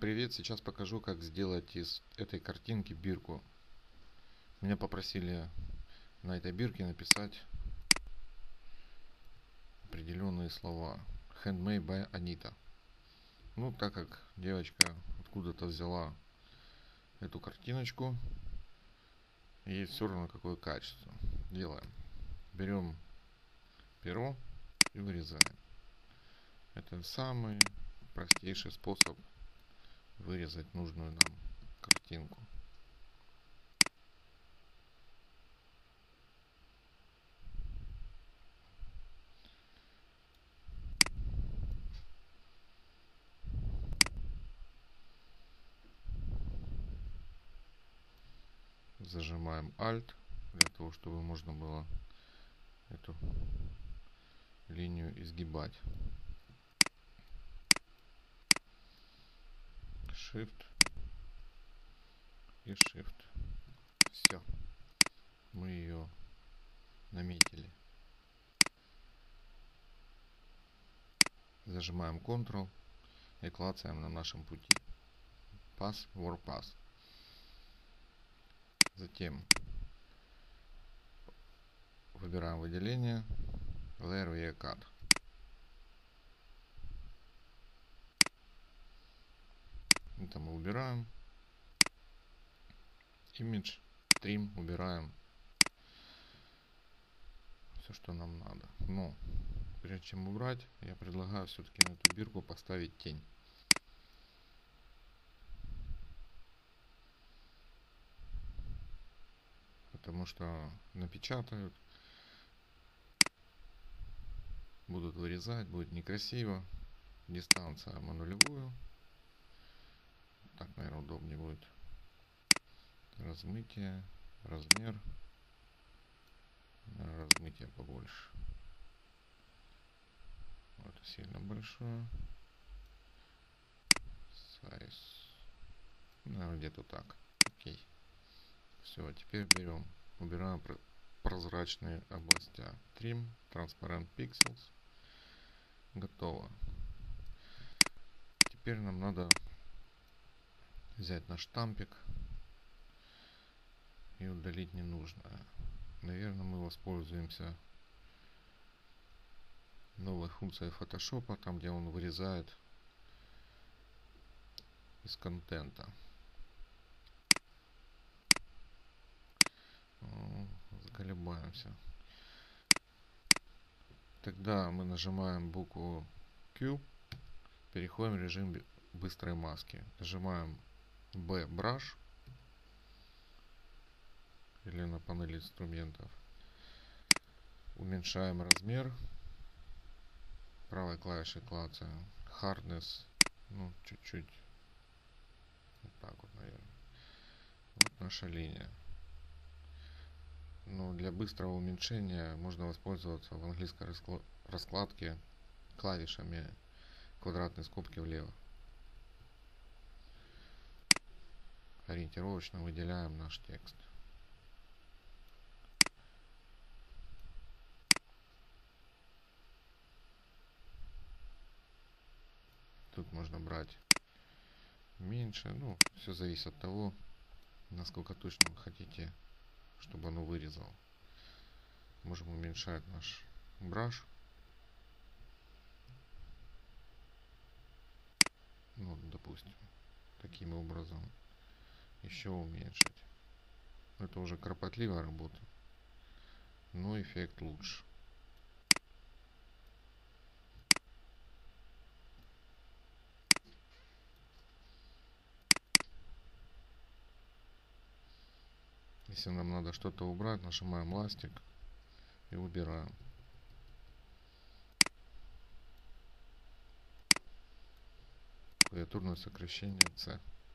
Привет, сейчас покажу, как сделать из этой картинки бирку. Меня попросили на этой бирке написать определенные слова. Handmade by Anita. Ну, так как девочка откуда-то взяла эту картиночку, ей все равно какое качество. Делаем. Берем перо и вырезаем. Это самый простейший способ вырезать нужную нам картинку. Зажимаем Alt для того, чтобы можно было эту линию изгибать. Shift и Shift. Все. Мы ее наметили. Зажимаем Ctrl и клацаем на нашем пути. Pass, Warpath. Затем выбираем выделение Layer Via Cut. Это мы убираем. Image, Trim убираем. Все, что нам надо. Но прежде чем убрать, я предлагаю все-таки на эту бирку поставить тень. Потому что напечатают, будут вырезать, будет некрасиво. Дистанция на нулевую. Так, наверное, удобнее будет. Размытие, размер. Размытие побольше. Это сильно большое. Size. Наверное, где-то так. Окей. Все, теперь берем, убираем прозрачные области. Trim, Transparent Pixels. Готово. Теперь нам надо взять наш штампик и удалить ненужное. Наверное, мы воспользуемся новой функцией Photoshop, там где он вырезает из контента. Заколебаемся. Тогда мы нажимаем букву Q, переходим в режим быстрой маски. Нажимаем B Brush или на панели инструментов. Уменьшаем размер. Правой клавишей клацаем. Hardness. Ну, чуть-чуть. Вот так вот, наверное. Вот наша линия. Но для быстрого уменьшения можно воспользоваться в английской раскладке клавишами квадратной скобки влево. Ориентировочно выделяем наш текст. Тут можно брать меньше. Ну, все зависит от того, насколько точно вы хотите, чтобы оно вырезало. Можем уменьшать наш браш. Ну, допустим, таким образом еще уменьшить. Это уже кропотливая работа, но эффект лучше. Если нам надо что-то убрать, нажимаем ластик и убираем. Клавиатурное сокращение C.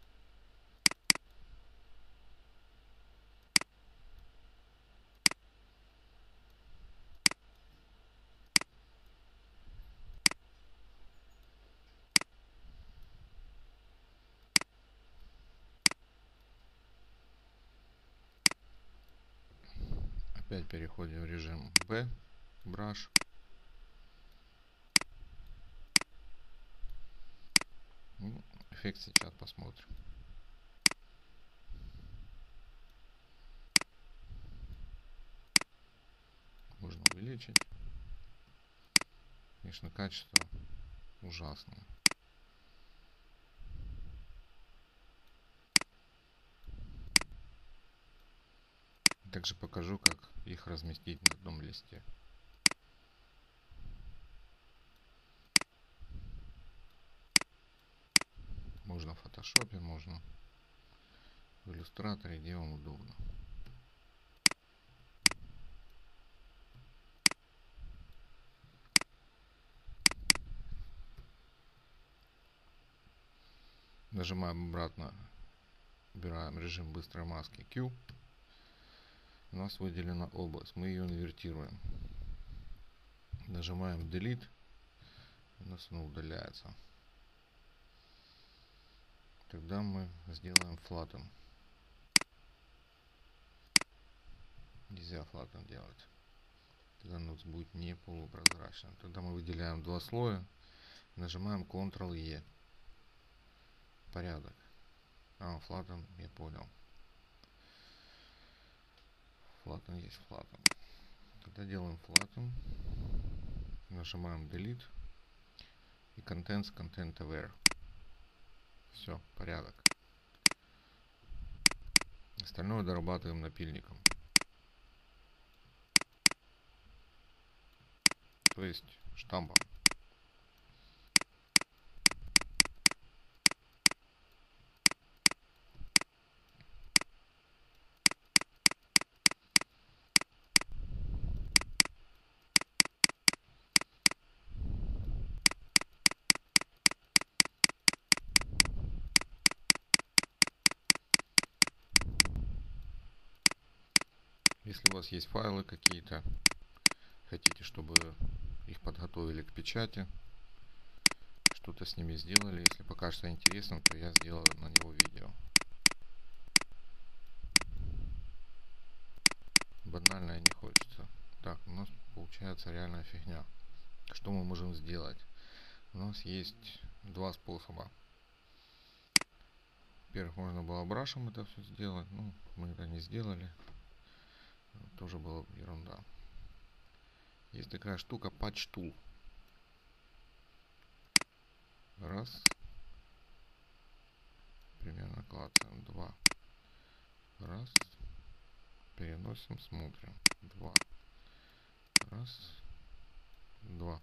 Опять переходим в режим B Brush. эффект сейчас посмотрим. Можно увеличить. Конечно, качество ужасное. Также покажу, как их разместить на одном листе. Можно в фотошопе, можно в иллюстраторе, где вам удобно. Нажимаем обратно, выбираем режим быстрой маски Q. У нас выделена область, мы ее инвертируем. Нажимаем Delete, у нас она удаляется. Тогда мы сделаем Flatten. Нельзя Flatten делать. Тогда у нас будет не полупрозрачно. Тогда мы выделяем два слоя, нажимаем Ctrl-E. Порядок. Flatten, я понял. Flatten есть Flatten. Тогда делаем Flatten. Нажимаем Delete. И Content Aware. Все, порядок. Остальное дорабатываем напильником. То есть штампом. Если у вас есть файлы какие-то, хотите, чтобы их подготовили к печати, что-то с ними сделали, если покажется интересным, то я сделаю на него видео. Банально не хочется. Так, у нас получается реальная фигня. Что мы можем сделать? У нас есть два способа. Во-первых, можно было брашем это все сделать, но мы это не сделали. Тоже была ерунда. Есть такая штука Patch Tool. Раз. Примерно клацаем. Два. Раз. Переносим, смотрим. Два. Раз. Два.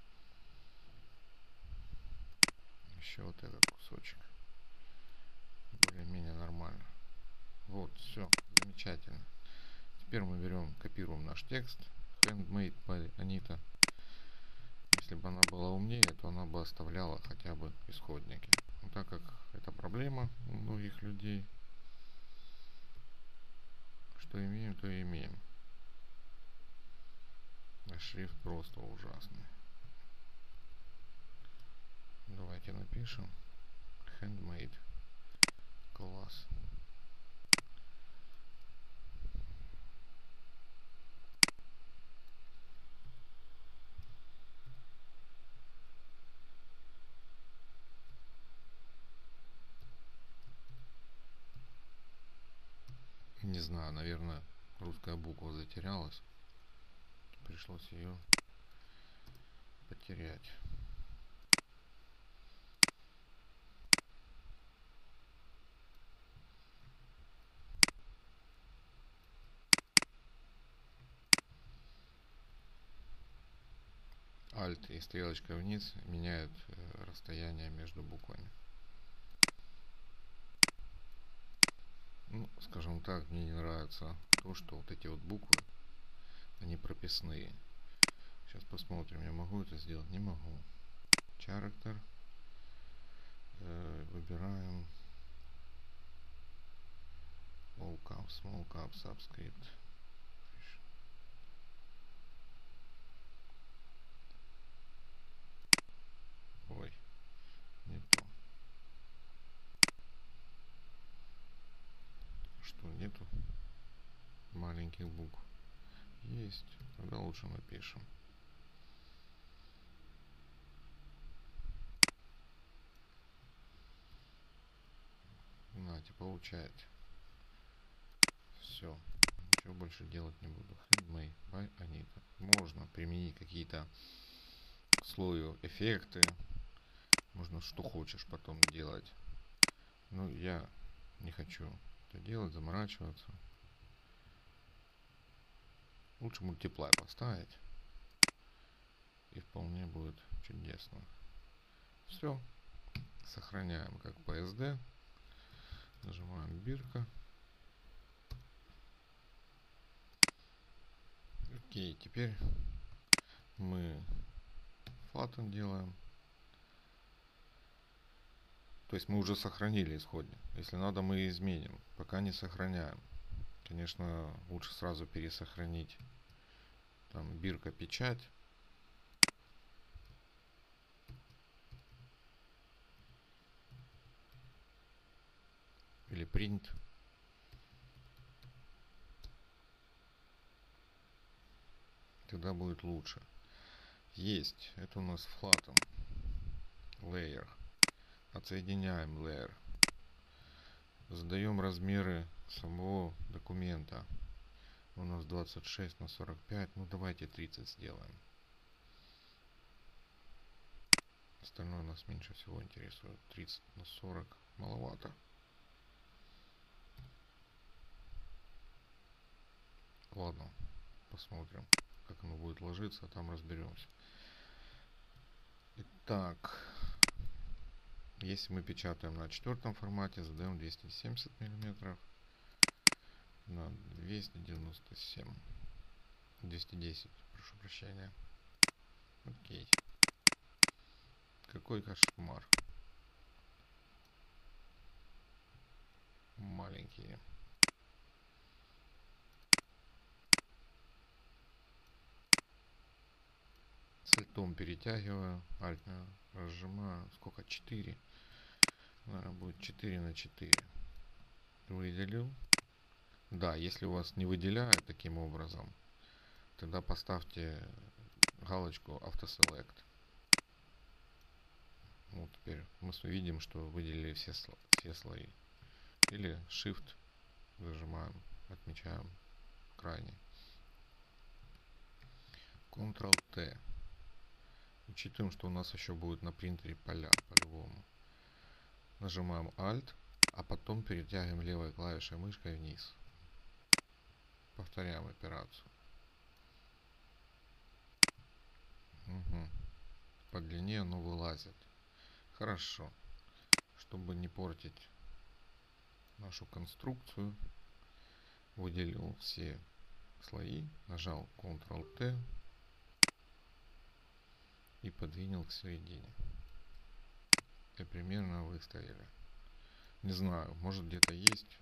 Еще вот этот кусочек. Более-менее нормально. Вот, все. Замечательно. Теперь мы берем, копируем наш текст. Handmade by Anita. Если бы она была умнее, то она бы оставляла хотя бы исходники. Но так как это проблема у многих людей, что имеем, то и имеем. А шрифт просто ужасный. Давайте напишем Handmade. Класс. Не знаю, наверное, русская буква затерялась. Пришлось ее потерять. Alt и стрелочка вниз меняют расстояние между буквами. Ну, скажем так, мне не нравится то, что вот эти вот буквы, они прописные. Сейчас посмотрим, я могу это сделать? Не могу. Character. Выбираем all caps, small caps, subscript. Ой, не то. Что, нету маленьких букв? Есть. Тогда лучше напишем. нажимаете, получаете. Все. Ничего больше делать не буду. Handmade by Anita. Можно применить какие-то к слою эффекты. Можно что хочешь потом делать. Но я не хочу это делать, заморачиваться. Лучше мультиплай поставить. И вполне будет чудесно. Все. Сохраняем как PSD. Нажимаем бирка. Окей, теперь мы flatten делаем. То есть мы уже сохранили исходник. Если надо, мы изменим. Пока не сохраняем. Конечно, лучше сразу пересохранить. Там бирка, печать. Или print. Тогда будет лучше. Есть. Это у нас flatten. Layer. Отсоединяем layer. Задаем размеры самого документа. У нас 26 на 45. Ну давайте 30 сделаем. Остальное нас меньше всего интересует. 30 на 40 маловато. Ладно, посмотрим, как оно будет ложиться, а там разберемся. Итак, если мы печатаем на 4 формате, задаем 270 миллиметров на 297. 210, прошу прощения. Окей. Какой кошмар. Маленькие. С альтом перетягиваю, альт разжимаю. Сколько? 4. Наверное, будет 4 на 4. Выделил. Да, если у вас не выделяют таким образом, тогда поставьте галочку автоселект. Вот теперь мы видим, что выделили все слои. Или Shift зажимаем, отмечаем крайний. Ctrl-T. Учитываем, что у нас еще будет на принтере поля по-любому. Нажимаем Alt, а потом перетягиваем левой клавишей мышкой вниз. Повторяем операцию. Угу. По длине оно вылазит. Хорошо. Чтобы не портить нашу конструкцию, выделил все слои, нажал Ctrl-T и подвинул к середине. И примерно выставили. Не знаю, может где-то есть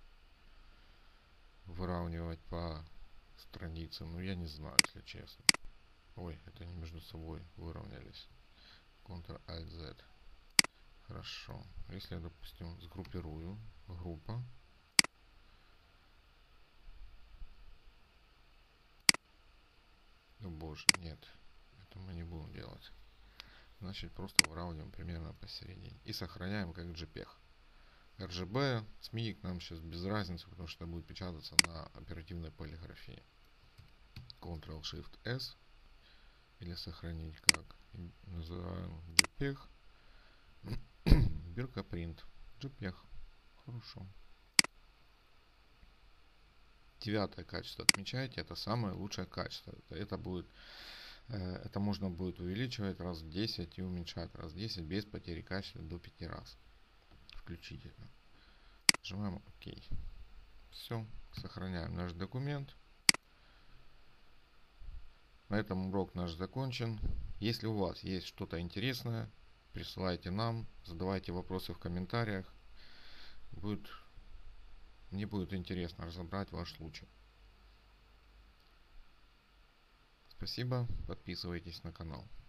выравнивать по странице, но я не знаю, если честно. Ой, это они между собой выровнялись. Ctrl-Alt-Z. Хорошо. Если я, допустим, сгруппирую, группа. О боже, нет. Это мы не будем делать. Значит, просто выравниваем примерно посередине. И сохраняем как JPEG. RGB, SMIC нам сейчас без разницы, потому что это будет печататься на оперативной полиграфии. Ctrl-Shift-S. Или сохранить как. Называем JPEG. Бирка Print. JPEG. Хорошо. 9 качество отмечайте. Это самое лучшее качество. Это будет... Это можно будет увеличивать раз в 10 и уменьшать раз в 10 без потери качества до 5 раз. Включить это. Нажимаем ОК. Все. Сохраняем наш документ. На этом урок наш закончен. Если у вас есть что-то интересное, присылайте нам, задавайте вопросы в комментариях. Мне будет интересно разобрать ваш случай. Спасибо, подписывайтесь на канал.